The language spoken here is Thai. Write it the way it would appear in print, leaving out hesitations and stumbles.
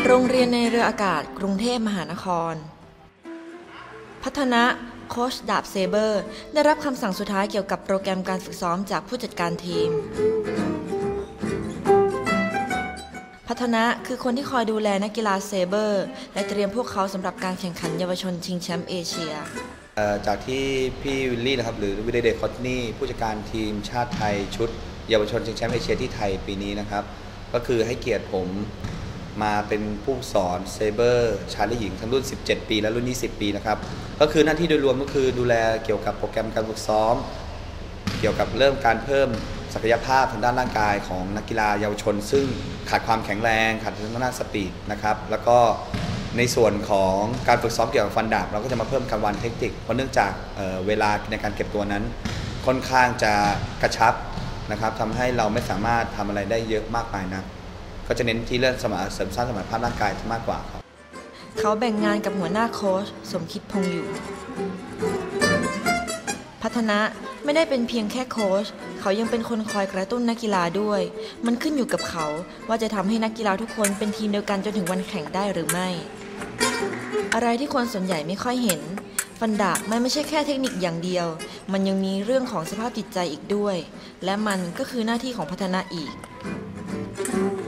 โรงเรียนในเรืออากาศกรุงเทพมหานครพัฒนะโค้ชดาบเซเบอร์ได้รับคำสั่งสุดท้ายเกี่ยวกับโปรแกรมการฝึกซ้อมจากผู้จัดการทีมพัฒนะคือคนที่คอยดูแลนักกีฬาเซเบอร์และเตรียมพวกเขาสำหรับการแข่งขันเยาวชนชิงแชมป์เอเชียจากที่พี่วิลลี่นะครับหรือวิลลี่เดคอตนี่ผู้จัดการทีมชาติไทยชุดเยาวชนชิงแชมป์เอเชียที่ไทยปีนี้นะครับก็คือให้เกียรติผมมาเป็นผู้สอนเซเบอร์ชายและหญิงทั้งรุ่น17ปีและรุ่น20ปีนะครับก็คือหน้าที่โดยรวมก็คือดูแลเกี่ยวกับโปรแกรมการฝึกซ้อมเกี่ยวกับเริ่มการเพิ่มศักยภาพทางด้านร่างกายของนักกีฬาเยาวชนซึ่งขาดความแข็งแรงขาดทางด้านสปีดนะครับแล้วก็ในส่วนของการฝึกซ้อมเกี่ยวกับฟันดาบเราก็จะมาเพิ่มการวางเทคนิคเพราะเนื่องจากเวลาในการเก็บตัวนั้นค่อนข้างจะกระชับนะครับทำให้เราไม่สามารถทำอะไรได้เยอะมากมายนักก็จะเน้นที่เรื่องเสริมสร้างสมรรถภาพร่างกายมากกว่าครับเขาแบ่งงานกับหัวหน้าโค้ชสมคิดพงษ์อยู่พัฒนะไม่ได้เป็นเพียงแค่โค้ชเขายังเป็นคนคอยกระตุ้นนักกีฬาด้วยมันขึ้นอยู่กับเขาว่าจะทำให้นักกีฬาทุกคนเป็นทีมเดียวกันจนถึงวันแข่งได้หรือไม่อะไรที่คนส่วนใหญ่ไม่ค่อยเห็นฟันดาบมันไม่ใช่แค่เทคนิคอย่างเดียวมันยังมีเรื่องของสภาพจิตใจอีกด้วยและมันก็คือหน้าที่ของพัฒนะอีก